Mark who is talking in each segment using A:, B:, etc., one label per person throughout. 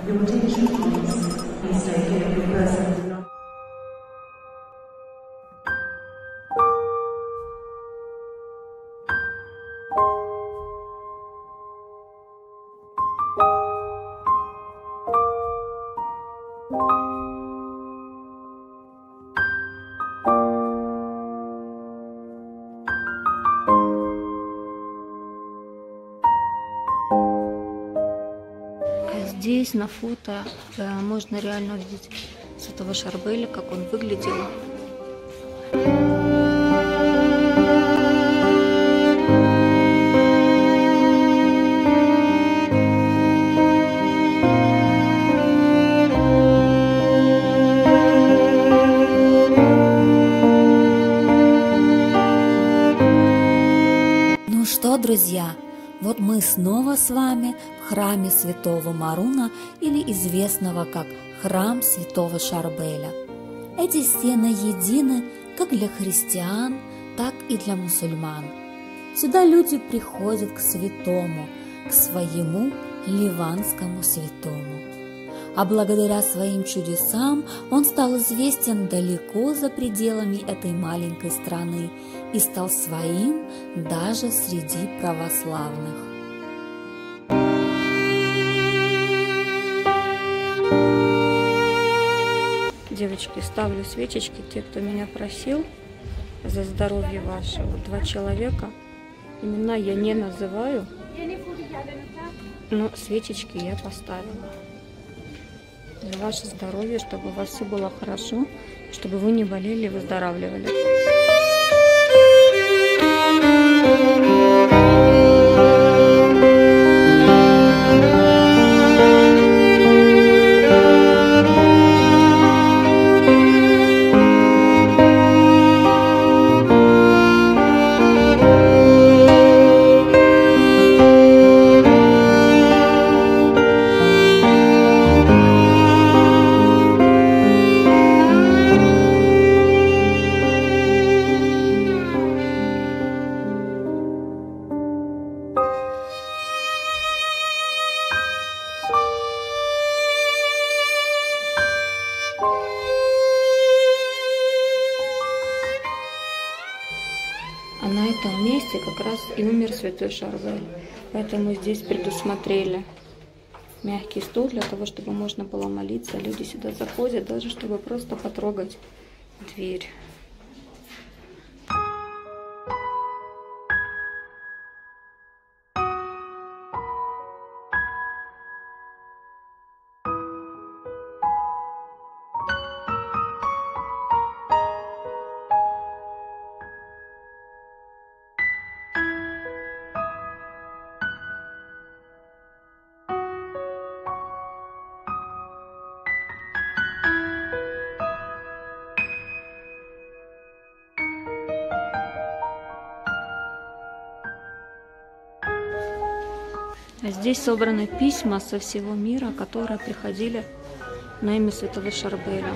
A: Your attention please. Please take care of your personal belongings.
B: Здесь на фото можно реально увидеть святого Шарбеля, как он выглядел.
C: Ну что, друзья, вот мы снова с вами в храме святого Маруна, или известного как храм святого Шарбеля. Эти стены едины как для христиан, так и для мусульман. Сюда люди приходят к святому, к своему ливанскому святому. А благодаря своим чудесам он стал известен далеко за пределами этой маленькой страны и стал своим даже среди православных.
B: Девочки, ставлю свечечки, те, кто меня просил, за здоровье ваше. Вот 2 человека, имена я не называю, но свечечки я поставила. За ваше здоровье, чтобы у вас все было хорошо, чтобы вы не болели и выздоравливали. А на этом месте как раз и умер святой Шарбель. Поэтому здесь предусмотрели мягкий стул для того, чтобы можно было молиться. Люди сюда заходят, даже чтобы просто потрогать дверь. Здесь собраны письма со всего мира, которые приходили на имя святого Шарбеля.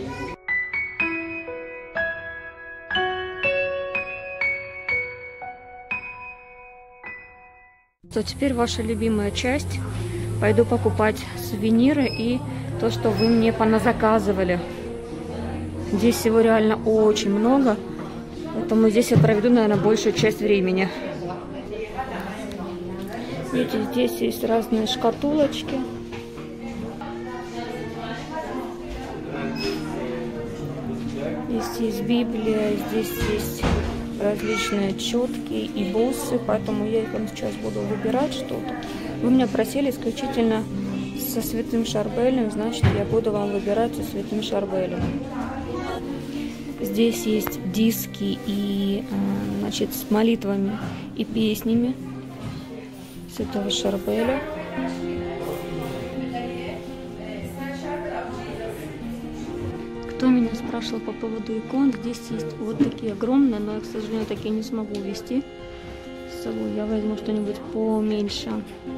B: То теперь ваша любимая часть. Пойду покупать сувениры и то, что вы мне поназаказывали. Здесь всего реально очень много, поэтому здесь я проведу, наверное, большую часть времени. Видите, здесь есть разные шкатулочки. Здесь есть Библия, здесь есть различные четки и буссы, поэтому я вам сейчас буду выбирать что-то. Вы меня просили исключительно со святым Шарбелем, значит, я буду вам выбирать со святым Шарбелем. Здесь есть диски и, значит, с молитвами и песнями святого Шарбеля. Кто меня спрашивал по поводу икон, здесь есть вот такие огромные, но я, к сожалению, такие не смогу вести с собой. Я возьму что-нибудь поменьше.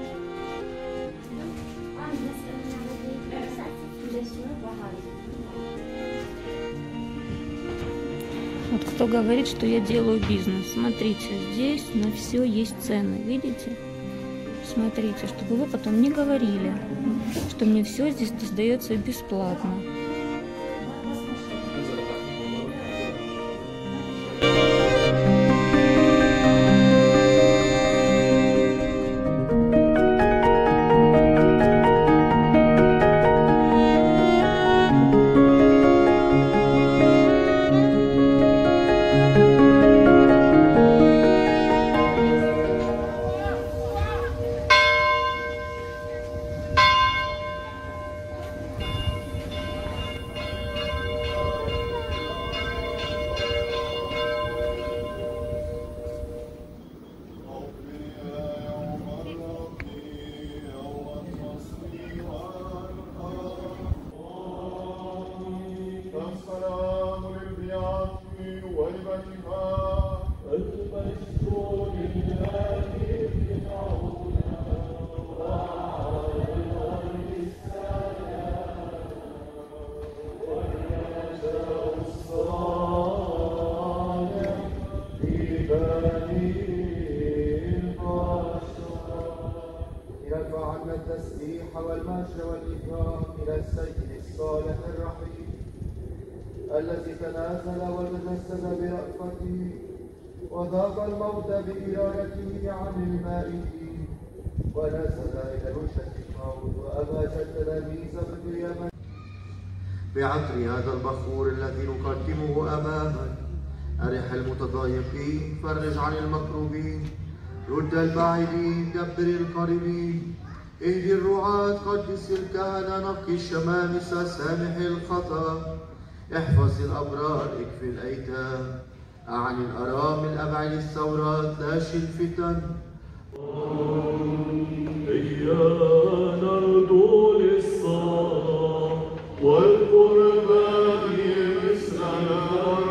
B: Вот кто говорит, что я делаю бизнес. Смотрите, здесь на все есть цены, видите? Смотрите, чтобы вы потом не говорили, что мне все здесь достается бесплатно.
D: يرفع عنا التسبيح والمجد والإكرام إلى السيد الصالح الرحيم الذي تنازل وتجسد برأفته وذاق الموت بإرادته عن المائتين ونزل إلى وشة الموت وأباج التلاميذ باليمن. بعطر هذا البخور الذي نقدمه أمامك أرح المتضايقين، فرج عن المكروبين، رد البعيدين، دبر القريبين، اهدي الرعاة، قدس الكهنة، نقي الشمامسة، سامح الخطأ، احفظ الأبرار، اكفي الأيتام، أعني الأرامل، أبعد الثورات، لاشي الفتن.
E: إيانا نرجو للصلاة والقربان مثلنا